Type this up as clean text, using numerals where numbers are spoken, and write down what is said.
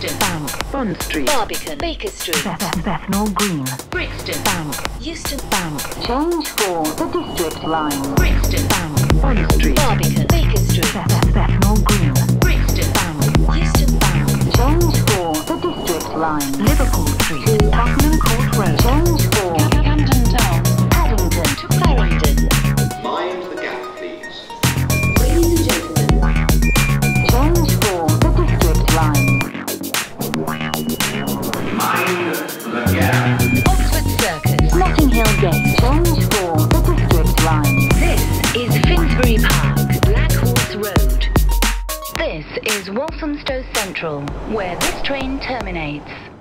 Brixton, Bank, Bond Street, Barbican, Baker Street, Bethnal Green, Brixton, Bank, Euston, Bank, Change for the district line. Brixton, Bank, Bond Street, Barbican, Baker Street, Bethnal Green, Brixton, Bank, Euston, Bank, Change for the district line. Liverpool Street, Tottenham Court Road, Change for Camden Town, Paddington. to Clarendon. Mind the gap, please. Ladies and gentlemen, Change for the district line. Mind the gap. Oxford Circus. Notting Hill Gate. Change for the district line. This is Finsbury Park, Black Horse Road. This is Walthamstow Central, where this train terminates.